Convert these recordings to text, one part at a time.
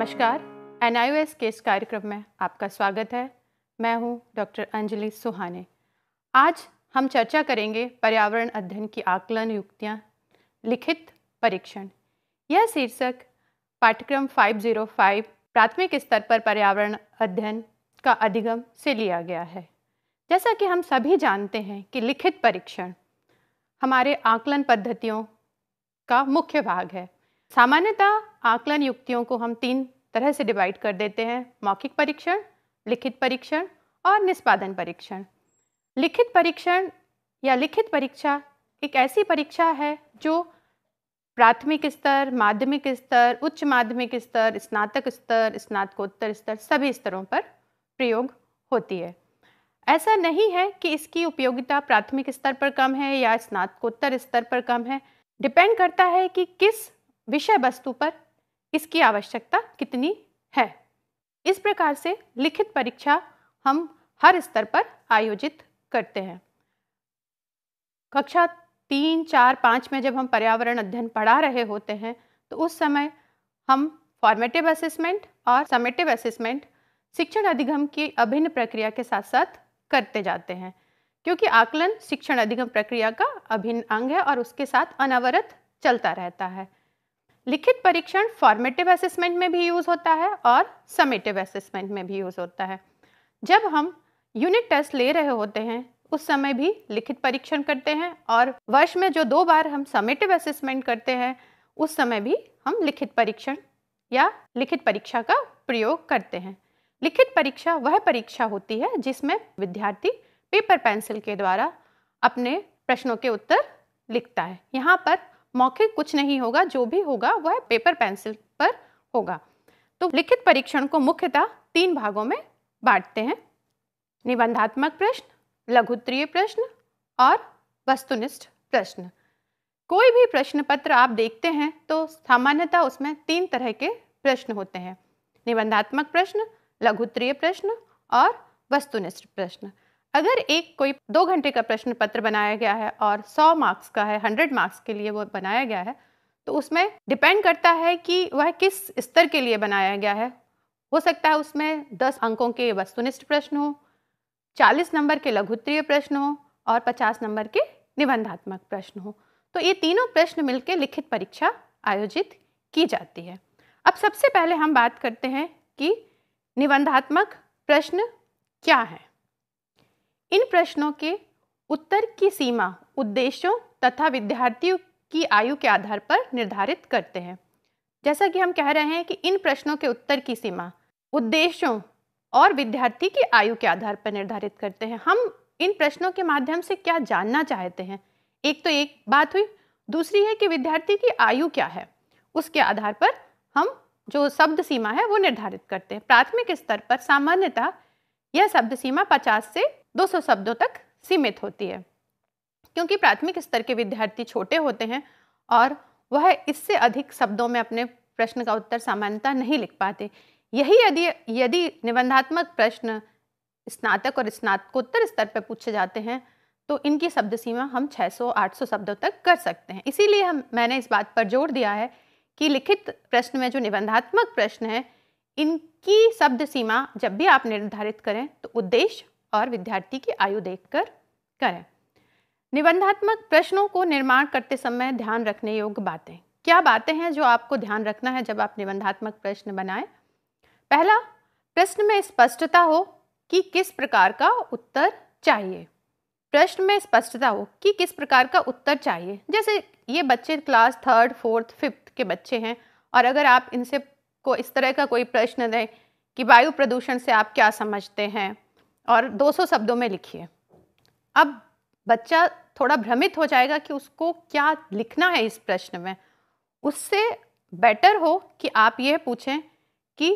नमस्कार, NIOS के इस कार्यक्रम में आपका स्वागत है। मैं हूं डॉक्टर अंजलि सुहाने। आज हम चर्चा करेंगे पर्यावरण अध्ययन की आकलन युक्तियां, लिखित परीक्षण। यह शीर्षक पाठ्यक्रम 505 प्राथमिक स्तर पर पर्यावरण अध्ययन का अधिगम से लिया गया है। जैसा कि हम सभी जानते हैं कि लिखित परीक्षण हमारे आकलन पद्धतियों का मुख्य भाग है। सामान्यतः आकलन युक्तियों को हम 3 तरह से डिवाइड कर देते हैं: मौखिक परीक्षण, लिखित परीक्षण और निष्पादन परीक्षण। लिखित परीक्षण या लिखित परीक्षा एक ऐसी परीक्षा है जो प्राथमिक स्तर, माध्यमिक स्तर, उच्च माध्यमिक स्तर, स्नातक स्तर, स्नातकोत्तर स्तर सभी स्तरों पर प्रयोग होती है। ऐसा नहीं है कि इसकी उपयोगिता प्राथमिक स्तर पर कम है या स्नातकोत्तर स्तर पर कम है। डिपेंड करता है कि किस विषय वस्तु पर इसकी आवश्यकता कितनी है। इस प्रकार से लिखित परीक्षा हम हर स्तर पर आयोजित करते हैं। कक्षा 3, 4, 5 में जब हम पर्यावरण अध्ययन पढ़ा रहे होते हैं तो उस समय हम फॉर्मेटिव असेसमेंट और समेटिव असेसमेंट शिक्षण अधिगम की अभिन्न प्रक्रिया के साथ साथ करते जाते हैं, क्योंकि आकलन शिक्षण अधिगम प्रक्रिया का अभिन्न अंग है और उसके साथ अनवरत चलता रहता है। लिखित परीक्षण फॉर्मेटिव असेसमेंट में भी यूज़ होता है और समेटिव असेसमेंट में भी यूज़ होता है। जब हम यूनिट टेस्ट ले रहे होते हैं उस समय भी लिखित परीक्षण करते हैं और वर्ष में जो 2 बार हम समेटिव असेसमेंट करते हैं उस समय भी हम लिखित परीक्षण या लिखित परीक्षा का प्रयोग करते हैं। लिखित परीक्षा वह परीक्षा होती है जिसमें विद्यार्थी पेपर पेंसिल के द्वारा अपने प्रश्नों के उत्तर लिखता है। यहाँ पर मौखिक कुछ नहीं होगा, जो भी होगा वह पेपर पेंसिल पर होगा। तो लिखित परीक्षण को मुख्यतः 3 भागों में बांटते हैं: निबंधात्मक प्रश्न, लघुत्तरीय प्रश्न और वस्तुनिष्ठ प्रश्न। कोई भी प्रश्न पत्र आप देखते हैं तो सामान्यतः उसमें 3 तरह के प्रश्न होते हैं: निबंधात्मक प्रश्न, लघुत्तरीय प्रश्न और वस्तुनिष्ठ प्रश्न। अगर कोई 2 घंटे का प्रश्न पत्र बनाया गया है और 100 मार्क्स का है, 100 मार्क्स के लिए वो बनाया गया है, तो उसमें डिपेंड करता है कि वह किस स्तर के लिए बनाया गया है। हो सकता है उसमें 10 अंकों के वस्तुनिष्ठ प्रश्न हो, 40 नंबर के लघुत्तरीय प्रश्न हो और 50 नंबर के निबंधात्मक प्रश्न हो। तो ये तीनों प्रश्न मिलकर लिखित परीक्षा आयोजित की जाती है। अब सबसे पहले हम बात करते हैं कि निबंधात्मक प्रश्न क्या है। इन प्रश्नों के उत्तर की सीमा उद्देश्यों तथा विद्यार्थियों की आयु के आधार पर निर्धारित करते हैं। जैसा कि हम कह रहे हैं कि इन प्रश्नों के उत्तर की सीमा उद्देश्यों और विद्यार्थी की आयु के आधार पर निर्धारित करते हैं। हम इन प्रश्नों के माध्यम से क्या जानना चाहते हैं, एक बात हुई। दूसरी है कि विद्यार्थी की आयु क्या है, उसके आधार पर हम जो शब्द सीमा है वो निर्धारित करते हैं। प्राथमिक स्तर पर सामान्यतः यह शब्द सीमा 50 से 200 शब्दों तक सीमित होती है, क्योंकि प्राथमिक स्तर के विद्यार्थी छोटे होते हैं और वह इससे अधिक शब्दों में अपने प्रश्न का उत्तर सामान्यतः नहीं लिख पाते। यही यदि निबंधात्मक प्रश्न स्नातक और स्नातकोत्तर स्तर पर पूछे जाते हैं तो इनकी शब्द सीमा हम 600-800 शब्दों तक कर सकते हैं। इसीलिए मैंने इस बात पर जोर दिया है कि लिखित प्रश्न में जो निबंधात्मक प्रश्न है, इनकी शब्द सीमा जब भी आप निर्धारित करें तो उद्देश्य और विद्यार्थी की आयु देखकर करें। निबंधात्मक प्रश्नों को निर्माण करते समय ध्यान रखने योग्य बातें क्या बातें हैं जो आपको ध्यान रखना है जब आप निबंधात्मक प्रश्न बनाएं? पहला, प्रश्न में स्पष्टता हो कि किस प्रकार का उत्तर चाहिए। प्रश्न में स्पष्टता हो कि किस प्रकार का उत्तर चाहिए। जैसे ये बच्चे क्लास 3rd, 4th, 5th के बच्चे हैं और अगर आप इनसे को इस तरह का कोई प्रश्न दें कि वायु प्रदूषण से आप क्या समझते हैं और 200 शब्दों में लिखिए, अब बच्चा थोड़ा भ्रमित हो जाएगा कि उसको क्या लिखना है इस प्रश्न में। उससे बेटर हो कि आप ये पूछें कि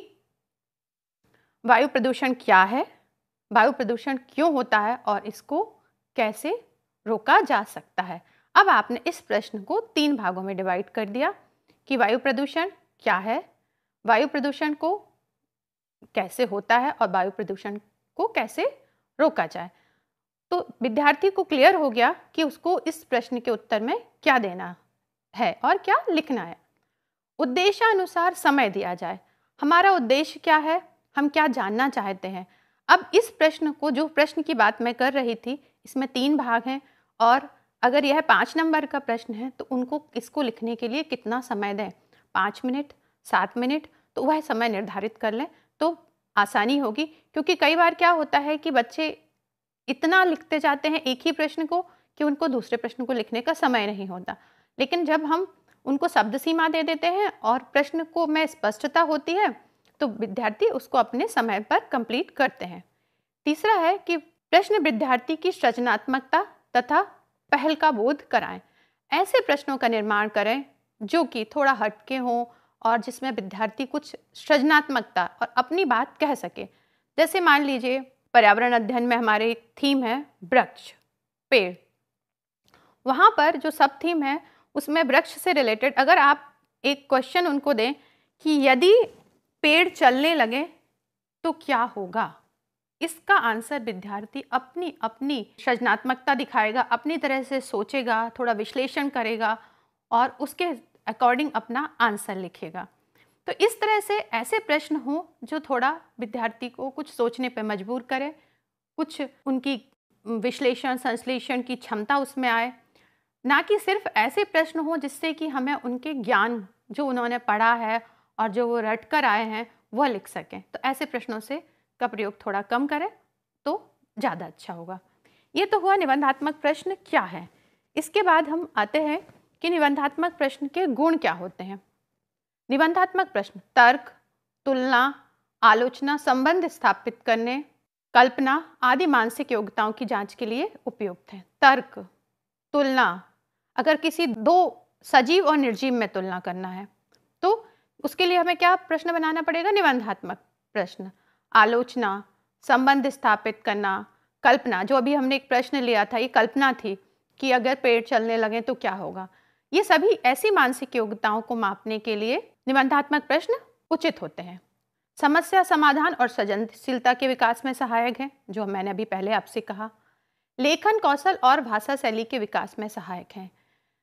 वायु प्रदूषण क्या है, वायु प्रदूषण क्यों होता है और इसको कैसे रोका जा सकता है। अब आपने इस प्रश्न को 3 भागों में डिवाइड कर दिया कि वायु प्रदूषण क्या है, वायु प्रदूषण को कैसे होता है और वायु प्रदूषण को कैसे रोका जाए। तो विद्यार्थी को क्लियर हो गया कि उसको इस प्रश्न के उत्तर में क्या देना है और क्या लिखना है। उद्देश्यानुसार समय दिया जाए। हमारा उद्देश्य क्या है, हम क्या जानना चाहते हैं। अब इस प्रश्न को, जो प्रश्न की बात मैं कर रही थी, इसमें 3 भाग हैं और अगर यह 5 नंबर का प्रश्न है तो उनको इसको लिखने के लिए कितना समय दें, 5 मिनट, 7 मिनट, तो वह समय निर्धारित कर लें तो आसानी होगी। क्योंकि कई बार क्या होता है कि बच्चे इतना लिखते जाते हैं एक ही प्रश्न को कि उनको दूसरे प्रश्न को लिखने का समय नहीं होता। लेकिन जब हम उनको शब्द सीमा दे देते हैं और प्रश्न को में स्पष्टता होती है तो विद्यार्थी उसको अपने समय पर कंप्लीट करते हैं। तीसरा है कि प्रश्न विद्यार्थी की सृजनात्मकता तथा पहल का बोध कराएं। ऐसे प्रश्नों का निर्माण करें जो कि थोड़ा हटके हों और जिसमें विद्यार्थी कुछ सृजनात्मकता और अपनी बात कह सके। जैसे मान लीजिए पर्यावरण अध्ययन में हमारे एक थीम है वृक्ष, पेड़। वहाँ पर जो सब थीम है उसमें वृक्ष से रिलेटेड अगर आप एक क्वेश्चन उनको दें कि यदि पेड़ चलने लगे तो क्या होगा, इसका आंसर विद्यार्थी अपनी अपनी सृजनात्मकता दिखाएगा, अपनी तरह से सोचेगा, थोड़ा विश्लेषण करेगा और उसके अकॉर्डिंग अपना आंसर लिखेगा। तो इस तरह से ऐसे प्रश्न हों जो थोड़ा विद्यार्थी को कुछ सोचने पर मजबूर करे, कुछ उनकी विश्लेषण संश्लेषण की क्षमता उसमें आए, ना कि सिर्फ ऐसे प्रश्न हों जिससे कि हमें उनके ज्ञान जो उन्होंने पढ़ा है और जो वो रट कर आए हैं वह लिख सकें। तो ऐसे प्रश्नों से का प्रयोग थोड़ा कम करें तो ज़्यादा अच्छा होगा। ये तो हुआ निबंधात्मक प्रश्न क्या है। इसके बाद हम आते हैं कि निबंधात्मक प्रश्न के गुण क्या होते हैं। निबंधात्मक प्रश्न तर्क, तुलना, आलोचना, संबंध स्थापित करने, कल्पना आदि मानसिक योग्यताओं की जांच के लिए उपयुक्त हैं। तर्क, तुलना, अगर किसी 2 सजीव और निर्जीव में तुलना करना है तो उसके लिए हमें क्या प्रश्न बनाना पड़ेगा, निबंधात्मक प्रश्न। आलोचना, संबंध स्थापित करना, कल्पना, जो अभी हमने एक प्रश्न लिया था ये कल्पना थी कि अगर पेड़ चलने लगे तो क्या होगा। ये सभी ऐसी मानसिक योग्यताओं को मापने के लिए निबंधात्मक प्रश्न उचित होते हैं। समस्या समाधान और सृजनशीलता के विकास में सहायक हैं, जो मैंने अभी पहले आपसे कहा। लेखन कौशल और भाषा शैली के विकास में सहायक हैं।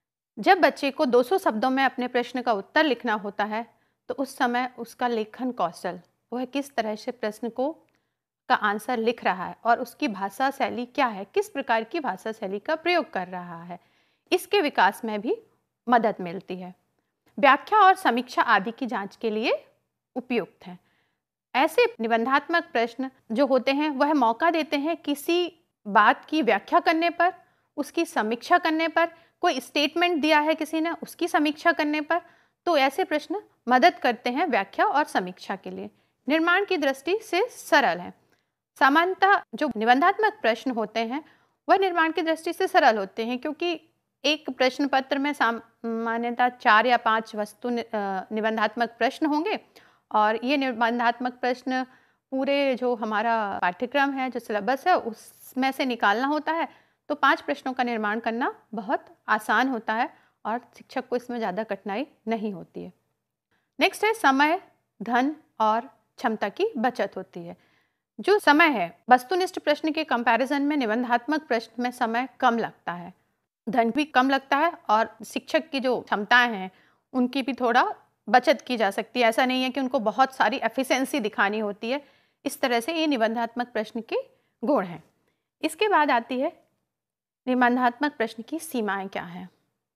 जब बच्चे को 200 शब्दों में अपने प्रश्न का उत्तर लिखना होता है तो उस समय उसका लेखन कौशल, वह किस तरह से प्रश्न को का आंसर लिख रहा है और उसकी भाषा शैली क्या है, किस प्रकार की भाषा शैली का प्रयोग कर रहा है, इसके विकास में भी मदद मिलती है। व्याख्या और समीक्षा आदि की जांच के लिए उपयुक्त हैं। ऐसे निबंधात्मक प्रश्न जो होते हैं वह मौका देते हैं किसी बात की व्याख्या करने पर, उसकी समीक्षा करने पर, कोई स्टेटमेंट दिया है किसी ने उसकी समीक्षा करने पर, तो ऐसे प्रश्न मदद करते हैं व्याख्या और समीक्षा के लिए। निर्माण की दृष्टि से सरल है। सामान्यतः जो निबंधात्मक प्रश्न होते हैं वह निर्माण की दृष्टि से सरल होते हैं क्योंकि एक प्रश्न पत्र में सामान्यतः 4 या 5 वस्तु निबंधात्मक प्रश्न होंगे और ये निबंधात्मक प्रश्न पूरे जो हमारा पाठ्यक्रम है, जो सिलेबस है, उसमें से निकालना होता है। तो 5 प्रश्नों का निर्माण करना बहुत आसान होता है और शिक्षक को इसमें ज़्यादा कठिनाई नहीं होती है। नेक्स्ट है समय, धन और क्षमता की बचत होती है। जो समय है, वस्तुनिष्ठ प्रश्न के कंपैरिजन में निबंधात्मक प्रश्न में समय कम लगता है, धन भी कम लगता है और शिक्षक की जो क्षमताएं हैं उनकी भी थोड़ा बचत की जा सकती है। ऐसा नहीं है कि उनको बहुत सारी एफिशिएंसी दिखानी होती है। इस तरह से ये निबंधात्मक प्रश्न के गुण हैं। इसके बाद आती है निबंधात्मक प्रश्न की सीमाएं क्या हैं।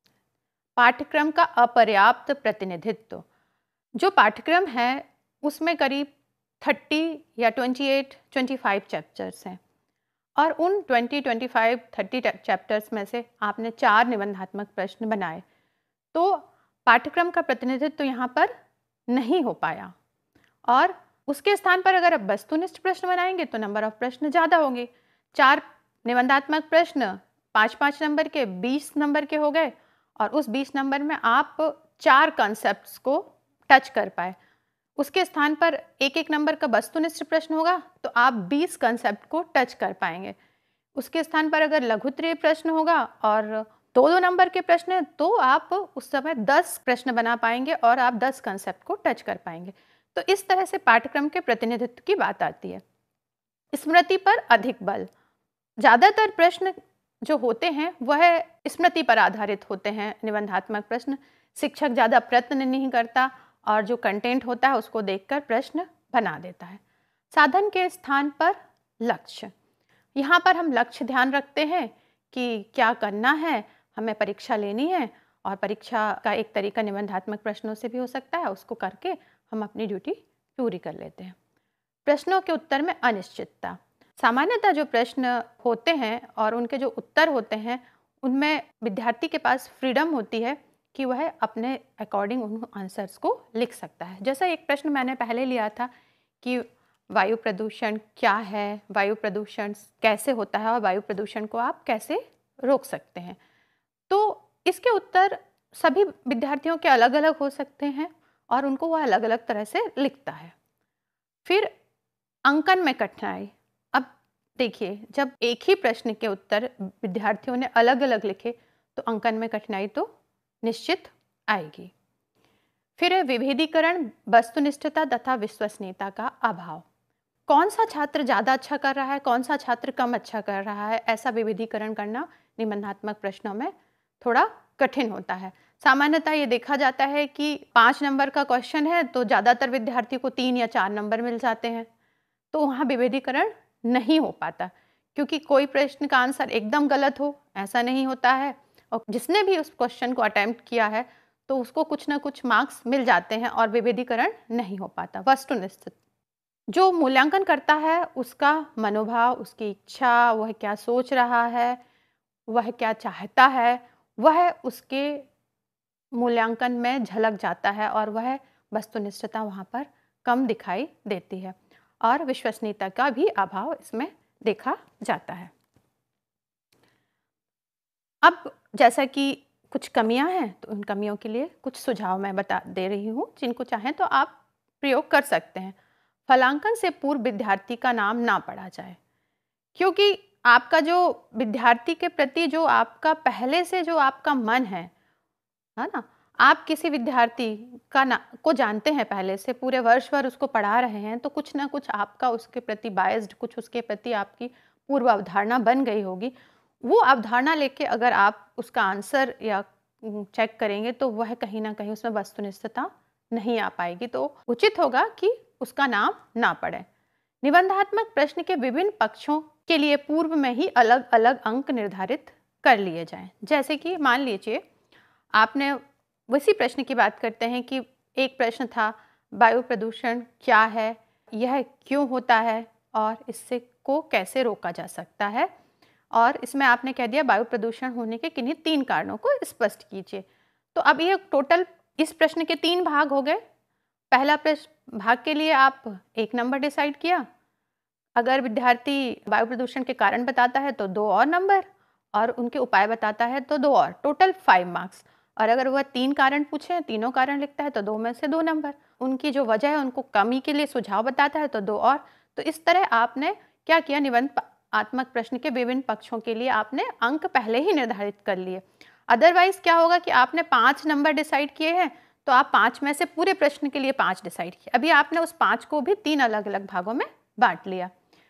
पाठ्यक्रम का अपर्याप्त प्रतिनिधित्व। जो पाठ्यक्रम है उसमें करीब 30 या 25 चैप्टर्स हैं और उन 30 चैप्टर्स में से आपने 4 निबंधात्मक प्रश्न बनाए तो पाठ्यक्रम का प्रतिनिधित्व तो यहाँ पर नहीं हो पाया और उसके स्थान पर अगर आप वस्तुनिष्ठ प्रश्न बनाएंगे तो नंबर ऑफ प्रश्न ज़्यादा होंगे। 4 निबंधात्मक प्रश्न 5-5 नंबर के 20 नंबर के हो गए और उस 20 नंबर में आप 4 कॉन्सेप्ट्स को टच कर पाए। उसके स्थान पर 1-1 नंबर का वस्तुनिष्ठ प्रश्न होगा तो आप 20 कॉन्सेप्ट को टच कर पाएंगे। उसके स्थान पर अगर लघुत्तरीय प्रश्न होगा और 2-2 नंबर के प्रश्न हैं तो आप उस समय 10 प्रश्न बना पाएंगे और आप 10 कॉन्सेप्ट को टच कर पाएंगे। तो इस तरह से पाठ्यक्रम के प्रतिनिधित्व की बात आती है। स्मृति पर अधिक बल। ज़्यादातर प्रश्न जो होते हैं वह स्मृति पर आधारित होते हैं। निबंधात्मक प्रश्न शिक्षक ज़्यादा प्रयत्न नहीं करता और जो कंटेंट होता है उसको देखकर प्रश्न बना देता है। साधन के स्थान पर लक्ष्य। यहाँ पर हम लक्ष्य ध्यान रखते हैं कि क्या करना है, हमें परीक्षा लेनी है और परीक्षा का एक तरीका निबंधात्मक प्रश्नों से भी हो सकता है, उसको करके हम अपनी ड्यूटी पूरी कर लेते हैं। प्रश्नों के उत्तर में अनिश्चितता। सामान्यतः जो प्रश्न होते हैं और उनके जो उत्तर होते हैं उनमें विद्यार्थी के पास फ्रीडम होती है कि वह अपने अकॉर्डिंग उन आंसर्स को लिख सकता है। जैसा एक प्रश्न मैंने पहले लिया था कि वायु प्रदूषण क्या है, वायु प्रदूषण कैसे होता है और वायु प्रदूषण को आप कैसे रोक सकते हैं। तो इसके उत्तर सभी विद्यार्थियों के अलग अलग हो सकते हैं और उनको वह अलग अलग तरह से लिखता है। फिर अंकन में कठिनाई। अब देखिए, जब एक ही प्रश्न के उत्तर विद्यार्थियों ने अलग अलग लिखे तो अंकन में कठिनाई तो निश्चित आएगी। फिर है विभेदीकरण, वस्तुनिष्ठता तथा विश्वसनीयता का अभाव। कौन सा छात्र ज़्यादा अच्छा कर रहा है, कौन सा छात्र कम अच्छा कर रहा है, ऐसा विभेदीकरण करना निबंधात्मक प्रश्नों में थोड़ा कठिन होता है। सामान्यतः ये देखा जाता है कि 5 नंबर का क्वेश्चन है तो ज़्यादातर विद्यार्थी को 3 या 4 नंबर मिल जाते हैं, तो वहाँ विभेदीकरण नहीं हो पाता, क्योंकि कोई प्रश्न का आंसर एकदम गलत हो ऐसा नहीं होता है, और जिसने भी उस क्वेश्चन को अटेम्प्ट किया है तो उसको कुछ ना कुछ मार्क्स मिल जाते हैं और विभेदीकरण नहीं हो पाता। वस्तुनिष्ठ, जो मूल्यांकन करता है उसका मनोभाव, उसकी इच्छा, वह क्या सोच रहा है, वह क्या चाहता है, वह उसके मूल्यांकन में झलक जाता है और वह वस्तुनिष्ठता वहाँ पर कम दिखाई देती है और विश्वसनीयता का भी अभाव इसमें देखा जाता है। अब जैसा कि कुछ कमियां हैं तो उन कमियों के लिए कुछ सुझाव मैं बता दे रही हूँ, जिनको चाहें तो आप प्रयोग कर सकते हैं। फलांकन से पूर्व विद्यार्थी का नाम ना पढ़ा जाए, क्योंकि आपका जो विद्यार्थी के प्रति जो आपका पहले से जो आपका मन है ना, आप किसी विद्यार्थी को जानते हैं पहले से, पूरे वर्ष भर उसको पढ़ा रहे हैं, तो कुछ ना कुछ आपका उसके प्रति बायस्ड, कुछ उसके प्रति आपकी पूर्व अवधारणा बन गई होगी। वो अवधारणा लेके अगर आप उसका आंसर या चेक करेंगे तो वह कहीं ना कहीं उसमें वस्तुनिष्ठता नहीं आ पाएगी, तो उचित होगा कि उसका नाम ना पढ़े। निबंधात्मक प्रश्न के विभिन्न पक्षों के लिए पूर्व में ही अलग अलग अंक निर्धारित कर लिए जाएं। जैसे कि मान लीजिए आपने उसी प्रश्न की बात करते हैं कि एक प्रश्न था वायु प्रदूषण क्या है, यह क्यों होता है और इससे को कैसे रोका जा सकता है, और इसमें आपने कह दिया वायु प्रदूषण होने के किन्हीं 3 कारणों को स्पष्ट कीजिए। तो अब ये टोटल इस प्रश्न के 3 भाग हो गए। पहला प्रश्न भाग के लिए आप 1 नंबर डिसाइड किया, अगर विद्यार्थी वायु प्रदूषण के कारण बताता है तो 2 और नंबर, और उनके उपाय बताता है तो 2 और, टोटल 5 मार्क्स। और अगर वह 3 कारण पूछे, तीनों कारण लिखता है तो 2 में से 2 नंबर, उनकी जो वजह है उनको कमी के लिए सुझाव बताता है तो 2 और। तो इस तरह आपने क्या किया, निबंधात्मक प्रश्न के विभिन्न पक्षों के लिए आपने अंक पहले ही निर्धारित कर लिए। अदरवाइज क्या होगा कि आपने 5 नंबर डिसाइड किए हैं तो आप 5 में से पूरे प्रश्न के लिए 5 डिसाइड किए, अभी आपने उस 5 को भी 3 अलग अलग भागों में बांट लिया।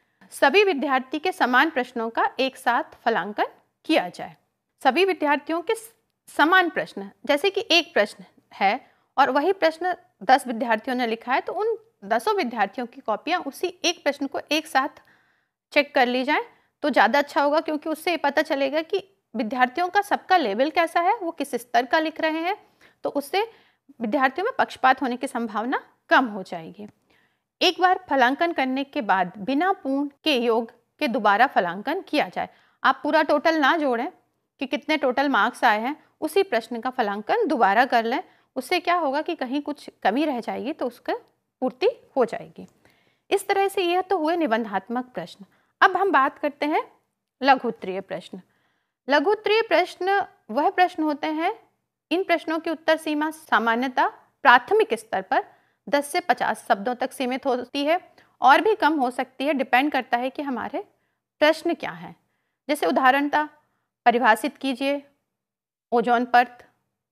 सभी विद्यार्थी के समान प्रश्नों का एक साथ फलांकन किया जाए। सभी विद्यार्थियों के समान प्रश्न, जैसे कि एक प्रश्न है और वही प्रश्न 10 विद्यार्थियों ने लिखा है, तो उन 10 विद्यार्थियों की कॉपियां उसी एक प्रश्न को एक साथ चेक कर ली जाए तो ज़्यादा अच्छा होगा, क्योंकि उससे पता चलेगा कि विद्यार्थियों का सबका लेवल कैसा है, वो किस स्तर का लिख रहे हैं, तो उससे विद्यार्थियों में पक्षपात होने की संभावना कम हो जाएगी। एक बार फलांकन करने के बाद बिना पूर्ण के योग के दोबारा फलांकन किया जाए। आप पूरा टोटल ना जोड़ें कि कितने टोटल मार्क्स आए हैं, उसी प्रश्न का फलांकन दोबारा कर लें। उससे क्या होगा कि कहीं कुछ कमी रह जाएगी तो उसका पूर्ति हो जाएगी। इस तरह से यह तो हुए निबंधात्मक प्रश्न। अब हम बात करते हैं लघु उत्तरीय प्रश्न। लघु उत्तरीय प्रश्न वह प्रश्न होते हैं, इन प्रश्नों की उत्तर सीमा सामान्यतः प्राथमिक स्तर पर 10 से 50 शब्दों तक सीमित होती है, और भी कम हो सकती है, डिपेंड करता है कि हमारे प्रश्न क्या हैं। जैसे उदाहरणतः परिभाषित कीजिए ओजोन परत,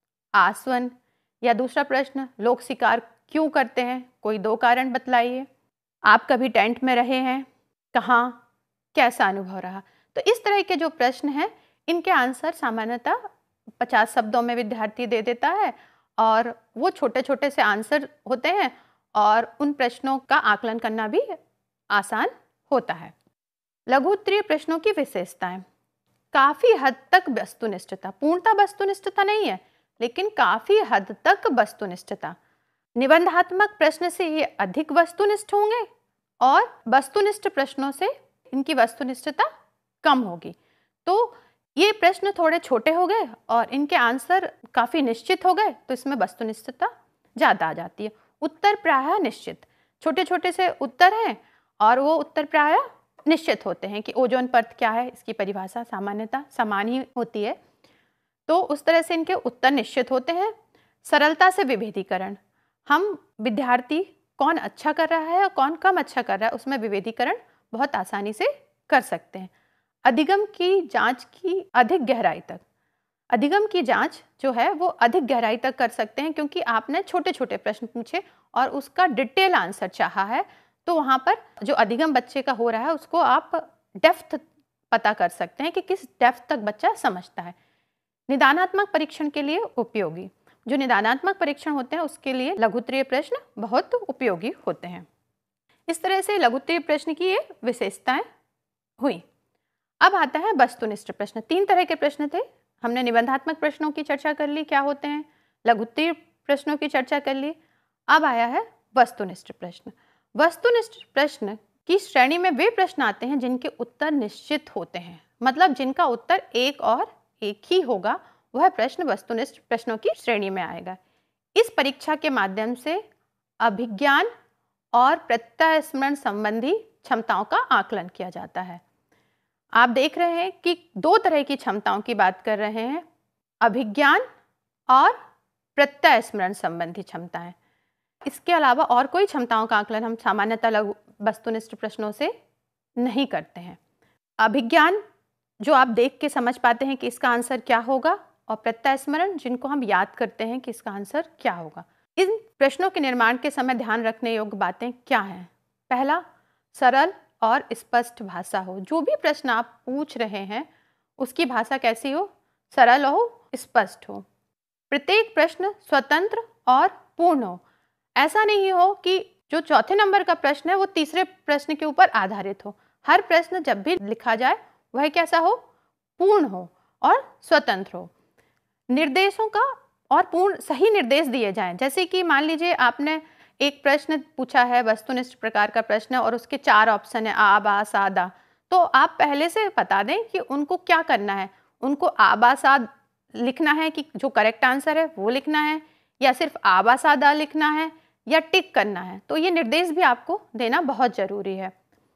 आसवन, या दूसरा प्रश्न लोग शिकार क्यों करते हैं, कोई 2 कारण बतलाइए, आप कभी टेंट में रहे हैं, कहाँ, कैसा अनुभव रहा। तो इस तरह के जो प्रश्न हैं इनके आंसर सामान्यतः 50 शब्दों में विद्यार्थी दे देता है, और वो छोटे छोटे से आंसर होते हैं और उन प्रश्नों का आकलन करना भी आसान होता है। लघु उत्तरीय प्रश्नों की विशेषताएं, काफी हद तक वस्तुनिष्ठता, पूर्णतः वस्तुनिष्ठता नहीं है लेकिन काफी हद तक वस्तुनिष्ठता। निबंधात्मक प्रश्न से ये अधिक वस्तुनिष्ठ होंगे और वस्तुनिष्ठ प्रश्नों से इनकी वस्तुनिष्ठता कम होगी। तो ये प्रश्न थोड़े छोटे हो गए और इनके आंसर काफी निश्चित हो गए तो इसमें वस्तुनिष्ठता ज्यादा आ जाती है। उत्तर प्रायः निश्चित, छोटे छोटे से उत्तर हैं और वो उत्तर प्रायः निश्चित होते हैं कि ओजोन परत क्या है, इसकी परिभाषा सामान्यतः समान ही होती है, तो उस तरह से इनके उत्तर निश्चित होते हैं। सरलता से विभेदीकरण, हम विद्यार्थी कौन अच्छा कर रहा है और कौन कम अच्छा कर रहा है उसमें विभेदीकरण बहुत आसानी से कर सकते हैं। अधिगम की जांच की अधिक गहराई तक, अधिगम की जांच जो है वो अधिक गहराई तक कर सकते हैं क्योंकि आपने छोटे छोटे प्रश्न पूछे और उसका डिटेल आंसर चाहा है, तो वहाँ पर जो अधिगम बच्चे का हो रहा है उसको आप डेप्थ पता कर सकते हैं कि किस डेप्थ तक बच्चा समझता है। निदानात्मक परीक्षण के लिए उपयोगी, जो निदानात्मक परीक्षण होते हैं उसके लिए लघु उत्तरीय प्रश्न बहुत उपयोगी होते हैं। इस तरह से लघु उत्तरीय प्रश्न की ये विशेषताएं हुई। अब आता है वस्तुनिष्ठ प्रश्न। 3 तरह के प्रश्न थे, हमने निबंधात्मक प्रश्नों की चर्चा कर ली क्या होते हैं, लघु उत्तरीय प्रश्नों की चर्चा कर ली, अब आया है वस्तुनिष्ठ प्रश्न। वस्तुनिष्ठ प्रश्न की श्रेणी में वे प्रश्न आते हैं जिनके उत्तर निश्चित होते हैं, मतलब जिनका उत्तर एक और एक ही होगा, वह प्रश्न वस्तुनिष्ठ प्रश्नों की श्रेणी में आएगा। इस परीक्षा के माध्यम से अभिज्ञान और प्रत्यय स्मरण संबंधी क्षमताओं का आकलन किया जाता है। आप देख रहे हैं कि 2 तरह की क्षमताओं की बात कर रहे हैं, अभिज्ञान और प्रत्यय स्मरण संबंधी क्षमताएं। इसके अलावा और कोई क्षमताओं का आकलन हम सामान्यतः लघु वस्तुनिष्ठ प्रश्नों से नहीं करते हैं। अभिज्ञान जो आप देख के समझ पाते हैं कि इसका आंसर क्या होगा, और प्रत्यय स्मरण जिनको हम याद करते हैं कि इसका आंसर क्या होगा। इन प्रश्नों के निर्माण के समय ध्यान रखने योग्य बातें क्या हैं? पहला, सरल और स्पष्ट भाषा हो। जो भी प्रश्न आप पूछ रहे हैं उसकी भाषा कैसी हो? सरल हो, स्पष्ट हो। प्रत्येक प्रश्न स्वतंत्र और पूर्ण हो। ऐसा नहीं हो कि जो चौथे नंबर का प्रश्न है वो तीसरे प्रश्न के ऊपर आधारित हो। हर प्रश्न जब भी लिखा जाए वह कैसा हो? पूर्ण हो और स्वतंत्र हो। निर्देशों का और पूर्ण सही निर्देश दिए जाएं। जैसे कि मान लीजिए आपने एक प्रश्न पूछा है, वस्तुनिष्ठ प्रकार का प्रश्न है और उसके 4 ऑप्शन है, आ, बा, सा, दा, तो आप पहले से बता दें कि उनको क्या करना है। उनको आ, बा, सा लिखना है कि जो करेक्ट आंसर है वो लिखना है, या सिर्फ आ, बा, सा, दा लिखना है, या टिक करना है। तो ये निर्देश भी आपको देना बहुत जरूरी है।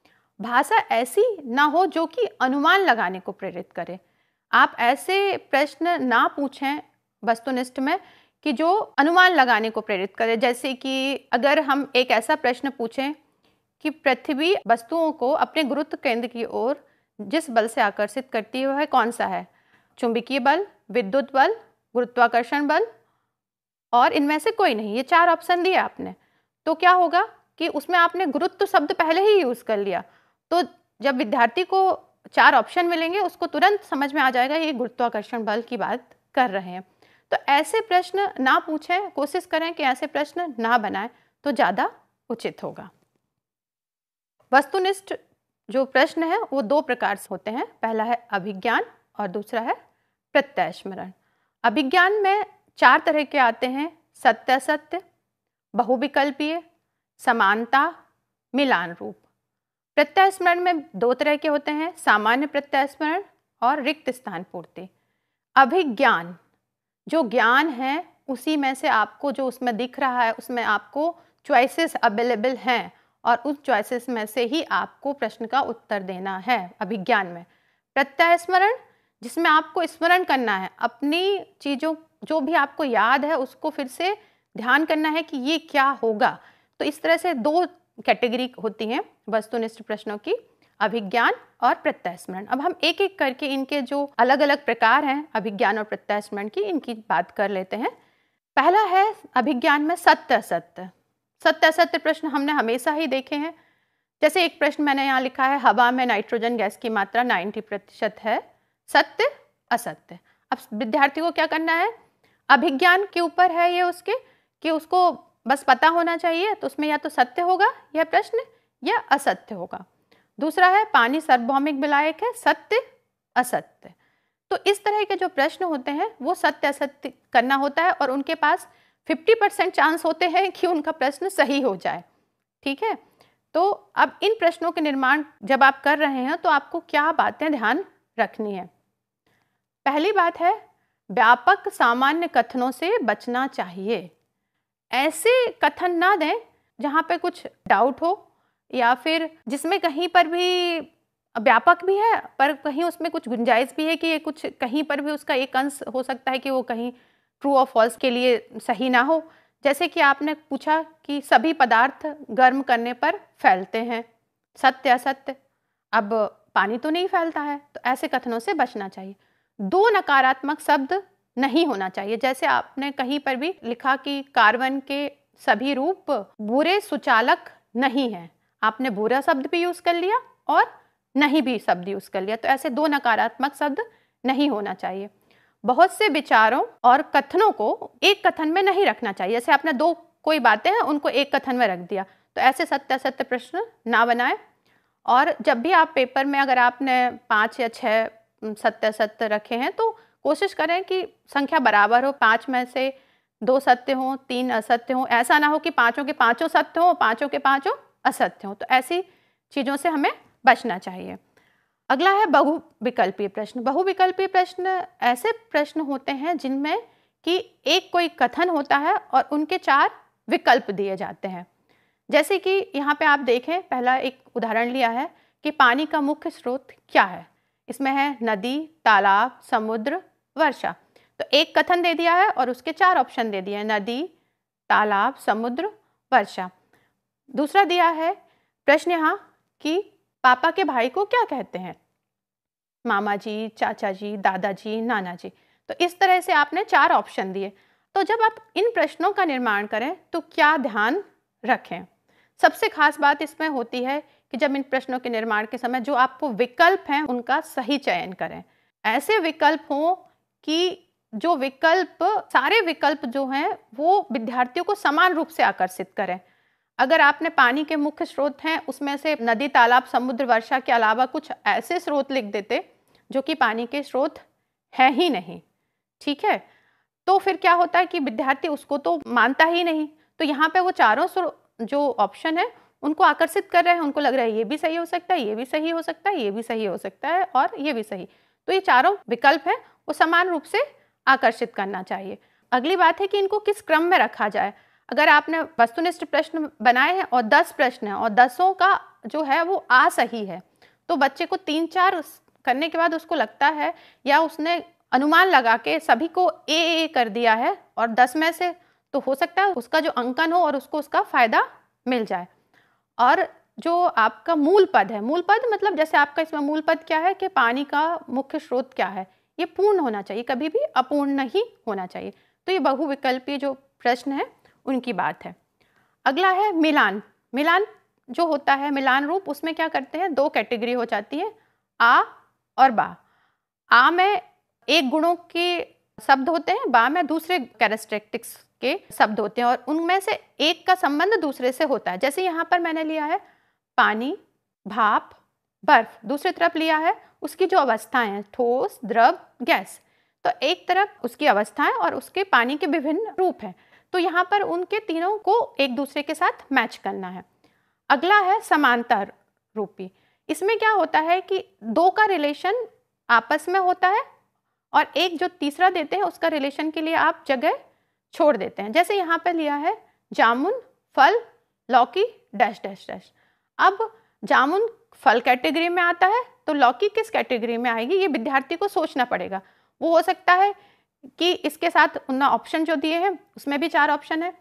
भाषा ऐसी ना हो जो कि अनुमान लगाने को प्रेरित करे। आप ऐसे प्रश्न ना पूछें वस्तुनिष्ठ में कि जो अनुमान लगाने को प्रेरित करे। जैसे कि अगर हम एक ऐसा प्रश्न पूछें कि पृथ्वी वस्तुओं को अपने गुरुत्व केंद्र की ओर जिस बल से आकर्षित करती है वह कौन सा है? चुंबकीय बल, विद्युत बल, गुरुत्वाकर्षण बल, और इनमें से कोई नहीं। ये 4 ऑप्शन दिए आपने, तो क्या होगा कि उसमें आपने गुरुत्व शब्द पहले ही यूज कर लिया, तो जब विद्यार्थी को 4 ऑप्शन मिलेंगे उसको तुरंत समझ में आ जाएगा ये गुरुत्वाकर्षण बल की बात कर रहे हैं। तो ऐसे प्रश्न ना पूछें, कोशिश करें कि ऐसे प्रश्न ना बनाएं तो ज़्यादा उचित होगा। वस्तुनिष्ठ जो प्रश्न है वो 2 प्रकार से होते हैं। पहला है अभिज्ञान और दूसरा है प्रत्यय स्मरण। अभिज्ञान में 4 तरह के आते हैं, सत्य असत्य, बहुविकल्पीय, समानता, मिलान रूप। प्रत्यय स्मरण में 2 तरह के होते हैं, सामान्य प्रत्यय स्मरण और रिक्त स्थान पूर्ति। अभिज्ञान जो ज्ञान है उसी में से आपको जो उसमें दिख रहा है उसमें आपको चॉइसेस अवेलेबल हैं और उस चॉइसेस में से ही आपको प्रश्न का उत्तर देना है अभिज्ञान में। प्रत्यय स्मरण जिसमें आपको स्मरण करना है, अपनी चीज़ों जो भी आपको याद है उसको फिर से ध्यान करना है कि ये क्या होगा। तो इस तरह से 2 कैटेगरी होती हैं वस्तुनिष्ठ प्रश्नों की, अभिज्ञान और प्रत्यय स्मरण। अब हम एक एक करके इनके जो अलग अलग प्रकार हैं अभिज्ञान और प्रत्यय स्मरण की, इनकी बात कर लेते हैं। पहला है अभिज्ञान में सत्य असत्य। सत्य असत्य प्रश्न हमने हमेशा ही देखे हैं। जैसे एक प्रश्न मैंने यहाँ लिखा है, हवा में नाइट्रोजन गैस की मात्रा 90% है, सत्य असत्य। अब विद्यार्थी को क्या करना है, अभिज्ञान के ऊपर है ये उसके, कि उसको बस पता होना चाहिए, तो उसमें या तो सत्य होगा यह प्रश्न या असत्य होगा। दूसरा है पानी सार्वभौमिक विलायक है, सत्य असत्य। तो इस तरह के जो प्रश्न होते हैं वो सत्य असत्य करना होता है और उनके पास 50% चांस होते हैं कि उनका प्रश्न सही हो जाए। ठीक है, तो अब इन प्रश्नों के निर्माण जब आप कर रहे हैं तो आपको क्या बातें ध्यान रखनी है। पहली बात है, व्यापक सामान्य कथनों से बचना चाहिए। ऐसे कथन ना दें जहाँ पे कुछ डाउट हो या फिर जिसमें कहीं पर भी व्यापक भी है पर कहीं उसमें कुछ गुंजाइश भी है कि ये कुछ कहीं पर भी उसका एक अंश हो सकता है कि वो कहीं ट्रू और फॉल्स के लिए सही ना हो। जैसे कि आपने पूछा कि सभी पदार्थ गर्म करने पर फैलते हैं, सत्य असत्य। अब पानी तो नहीं फैलता है, तो ऐसे कथनों से बचना चाहिए। दो नकारात्मक शब्द नहीं होना चाहिए। जैसे आपने कहीं पर भी लिखा कि कार्बन के सभी रूप बुरे सुचालक नहीं हैं, आपने बुरा शब्द भी यूज कर लिया और नहीं भी शब्द यूज कर लिया, तो ऐसे दो नकारात्मक शब्द नहीं होना चाहिए। बहुत से विचारों और कथनों को एक कथन में नहीं रखना चाहिए। जैसे आपने दो कोई बातें हैं उनको एक कथन में रख दिया, तो ऐसे सत्य असत्य प्रश्न ना बनाए। और जब भी आप पेपर में अगर आपने 5 या 6 सत्य असत्य रखे हैं तो कोशिश करें कि संख्या बराबर हो, 5 में से 2 सत्य हों 3 असत्य हों। ऐसा ना हो कि पांचों के पांचों सत्य हों, पांचों के पांचों असत्य हों। तो ऐसी चीज़ों से हमें बचना चाहिए। अगला है बहुविकल्पीय प्रश्न। बहुविकल्पीय प्रश्न ऐसे प्रश्न होते हैं जिनमें कि एक कोई कथन होता है और उनके 4 विकल्प दिए जाते हैं। जैसे कि यहाँ पे आप देखें, पहला एक उदाहरण लिया है कि पानी का मुख्य स्रोत क्या है। इसमें है नदी, तालाब, समुद्र, वर्षा। तो एक कथन दे दिया है और उसके 4 ऑप्शन दे दिए हैं, नदी, तालाब, समुद्र, वर्षा। दूसरा दिया है प्रश्न यहाँ कि पापा के भाई को क्या कहते हैं, मामा जी, चाचा जी, दादाजी, नाना जी। तो इस तरह से आपने 4 ऑप्शन दिए। तो जब आप इन प्रश्नों का निर्माण करें तो क्या ध्यान रखें। सबसे खास बात इसमें होती है कि जब इन प्रश्नों के निर्माण के समय जो आपको विकल्प हैं उनका सही चयन करें। ऐसे विकल्प हों कि जो विकल्प, सारे विकल्प जो हैं वो विद्यार्थियों को समान रूप से आकर्षित करें। अगर आपने पानी के मुख्य स्रोत हैं उसमें से नदी, तालाब, समुद्र, वर्षा के अलावा कुछ ऐसे स्रोत लिख देते जो कि पानी के स्रोत है ही नहीं, ठीक है, तो फिर क्या होता है कि विद्यार्थी उसको तो मानता ही नहीं। तो यहाँ पे वो चारों जो ऑप्शन है उनको आकर्षित कर रहे हैं, उनको लग रहा है ये भी सही हो सकता है, ये भी सही हो सकता है, ये भी सही हो सकता है और ये भी सही। तो ये चारों विकल्प हैं वो समान रूप से आकर्षित करना चाहिए। अगली बात है कि इनको किस क्रम में रखा जाए। अगर आपने वस्तुनिष्ठ प्रश्न बनाए हैं और 10 प्रश्न हैं और 10 का जो है वो आ सही है, तो बच्चे को 3-4 करने के बाद उसको लगता है या उसने अनुमान लगा के सभी को ए कर दिया है और 10 में से तो हो सकता है उसका जो अंकन हो और उसको उसका फायदा मिल जाए। और जो आपका मूल पद है, मूल पद मतलब जैसे आपका इसमें मूल पद क्या है कि पानी का मुख्य स्रोत क्या है, ये पूर्ण होना चाहिए, कभी भी अपूर्ण नहीं होना चाहिए। तो ये बहुविकल्पीय जो प्रश्न है उनकी बात है। अगला है मिलान। मिलान जो होता है, मिलान रूप, उसमें क्या करते हैं, 2 कैटेगरी हो जाती है, आ और बा। आ में एक गुणों के शब्द होते हैं, बा में दूसरे कैरेक्टरिस्टिक्स के शब्द होते हैं और उनमें से एक का संबंध दूसरे से होता है। जैसे यहाँ पर मैंने लिया है पानी, भाप, बर्फ, दूसरी तरफ लिया है उसकी जो अवस्थाएं हैं, ठोस, द्रव, गैस। तो एक तरफ उसकी अवस्थाएं और उसके पानी के विभिन्न रूप हैं, तो यहाँ पर उनके तीनों को एक दूसरे के साथ मैच करना है। अगला है समांतर रूपी। इसमें क्या होता है कि 2 का रिलेशन आपस में होता है और एक जो तीसरा देते हैं उसका रिलेशन के लिए आप जगह छोड़ देते हैं। जैसे यहाँ पे लिया है जामुन, फल, लौकी, डैश डैश डैश। अब जामुन फल कैटेगरी में आता है तो लौकी किस कैटेगरी में आएगी, ये विद्यार्थी को सोचना पड़ेगा। वो हो सकता है कि इसके साथ उन्ना ऑप्शन जो दिए हैं उसमें भी 4 ऑप्शन है,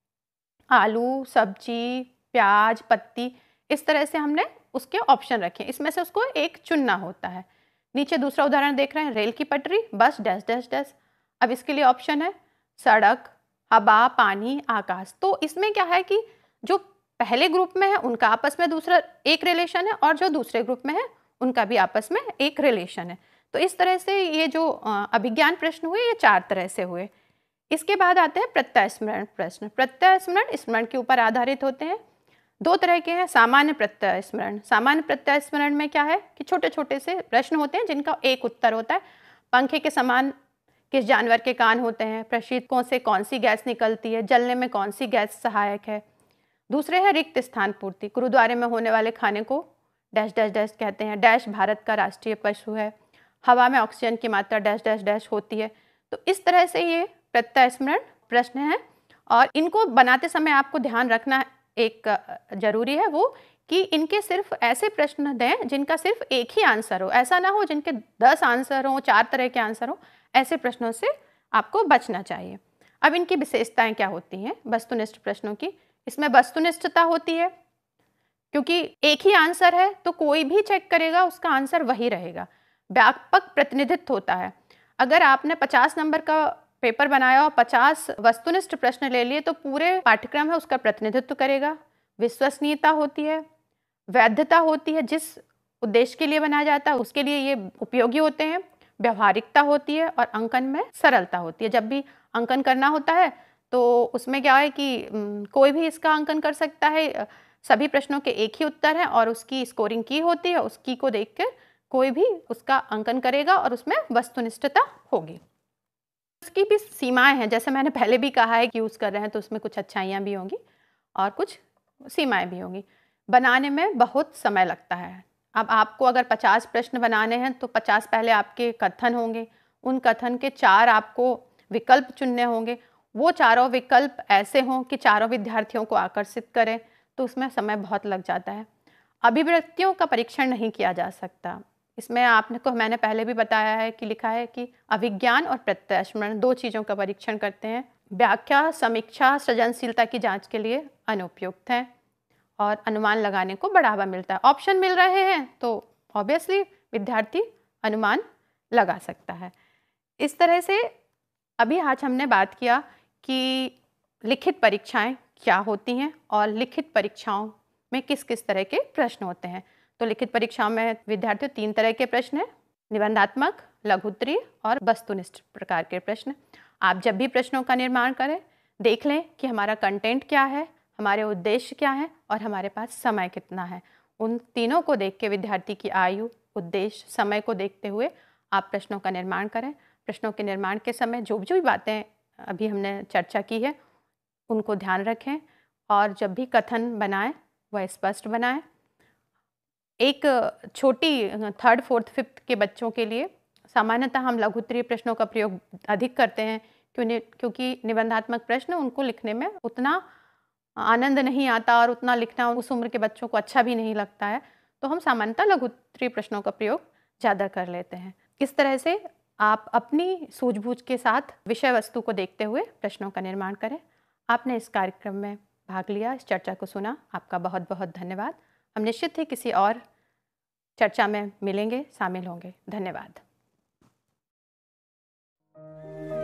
आलू, सब्जी, प्याज, पत्ती, इस तरह से हमने उसके ऑप्शन रखे, इसमें से उसको एक चुनना होता है। नीचे दूसरा उदाहरण देख रहे हैं, रेल की पटरी, बस, डैश डैश डैश। अब इसके लिए ऑप्शन है सड़क, हवा, पानी, आकाश। तो इसमें क्या है कि जो पहले ग्रुप में है उनका आपस में दूसरा एक रिलेशन है और जो दूसरे ग्रुप में है उनका भी आपस में एक रिलेशन है। तो इस तरह से ये जो अभिज्ञान प्रश्न हुए ये 4 तरह से हुए। इसके बाद आते हैं प्रत्यय स्मरण प्रश्न। प्रत्यय स्मरण स्मरण के ऊपर आधारित होते हैं। दो तरह के हैं। सामान्य प्रत्यय स्मरण। सामान्य प्रत्यय स्मरण में क्या है कि छोटे छोटे से प्रश्न होते हैं जिनका एक उत्तर होता है। पंखे के समान किस जानवर के कान होते हैं? प्रशीतकों से कौन सी गैस निकलती है? जलने में कौन सी गैस सहायक है? दूसरे है रिक्त स्थान पूर्ति। गुरुद्वारे में होने वाले खाने को डैश डैश डैश कहते हैं। डैश भारत का राष्ट्रीय पशु है। हवा में ऑक्सीजन की मात्रा डैश डैश डैश होती है। तो इस तरह से ये प्रत्यय स्मरण प्रश्न है और इनको बनाते समय आपको ध्यान रखना एक जरूरी है वो कि इनके सिर्फ ऐसे प्रश्न दें जिनका सिर्फ एक ही आंसर हो। ऐसा ना हो जिनके 10 आंसर हो, 4 तरह के आंसर हो। ऐसे प्रश्नों से आपको बचना चाहिए। अब इनकी विशेषताएं क्या होती हैं वस्तुनिष्ठ प्रश्नों की? इसमें वस्तुनिष्ठता होती है क्योंकि एक ही आंसर है तो कोई भी चेक करेगा उसका आंसर वही रहेगा। व्यापक प्रतिनिधित्व होता है। अगर आपने 50 नंबर का पेपर बनाया और 50 वस्तुनिष्ठ प्रश्न ले लिए तो पूरे पाठ्यक्रम है उसका प्रतिनिधित्व करेगा। विश्वसनीयता होती है, वैधता होती है, जिस उद्देश्य के लिए बनाया जाता है उसके लिए ये उपयोगी होते हैं। व्यवहारिकता होती है और अंकन में सरलता होती है। जब भी अंकन करना होता है तो उसमें क्या है कि कोई भी इसका अंकन कर सकता है। सभी प्रश्नों के एक ही उत्तर हैं और उसकी स्कोरिंग की होती है। उसकी को देखकर कोई भी उसका अंकन करेगा और उसमें वस्तुनिष्ठता होगी। उसकी भी सीमाएं हैं। जैसे मैंने पहले भी कहा है कि यूज़ कर रहे हैं तो उसमें कुछ अच्छाइयाँ भी होंगी और कुछ सीमाएं भी होंगी। बनाने में बहुत समय लगता है। अब आपको अगर 50 प्रश्न बनाने हैं तो 50 पहले आपके कथन होंगे। उन कथन के 4 आपको विकल्प चुनने होंगे। वो चारों विकल्प ऐसे हों कि चारों विद्यार्थियों को आकर्षित करें, तो उसमें समय बहुत लग जाता है। अभिव्यक्तियों का परीक्षण नहीं किया जा सकता। इसमें आपने को मैंने पहले भी बताया है कि लिखा है कि अभिज्ञान और प्रत्यय स्मरण 2 चीज़ों का परीक्षण करते हैं। व्याख्या, समीक्षा, सृजनशीलता की जांच के लिए अनुपयुक्त है और अनुमान लगाने को बढ़ावा मिलता है। ऑप्शन मिल रहे हैं तो ऑब्वियसली विद्यार्थी अनुमान लगा सकता है। इस तरह से अभी आज हमने बात किया कि लिखित परीक्षाएं क्या होती हैं और लिखित परीक्षाओं में किस किस तरह के प्रश्न होते हैं। तो लिखित परीक्षाओं में विद्यार्थियों 3 तरह के प्रश्न हैं। निबंधात्मक, लघु उत्तरीय और वस्तुनिष्ठ प्रकार के प्रश्न। आप जब भी प्रश्नों का निर्माण करें देख लें कि हमारा कंटेंट क्या है, हमारे उद्देश्य क्या है और हमारे पास समय कितना है। उन तीनों को देख के विद्यार्थी की आयु, उद्देश्य, समय को देखते हुए आप प्रश्नों का निर्माण करें। प्रश्नों के निर्माण के समय जो भी बातें अभी हमने चर्चा की है उनको ध्यान रखें और जब भी कथन बनाएं वह स्पष्ट बनाएं। एक छोटी 3rd, 4th, 5th के बच्चों के लिए सामान्यतः हम लघु उत्तरीय प्रश्नों का प्रयोग अधिक करते हैं क्योंकि निबंधात्मक प्रश्न उनको लिखने में उतना आनंद नहीं आता और उतना लिखना उस उम्र के बच्चों को अच्छा भी नहीं लगता है। तो हम सामान्यतः लघु उत्तरीय प्रश्नों का प्रयोग ज़्यादा कर लेते हैं। इस तरह से आप अपनी सूझबूझ के साथ विषय वस्तु को देखते हुए प्रश्नों का निर्माण करें। आपने इस कार्यक्रम में भाग लिया, इस चर्चा को सुना, आपका बहुत बहुत धन्यवाद। हम निश्चित ही किसी और चर्चा में मिलेंगे, शामिल होंगे। धन्यवाद।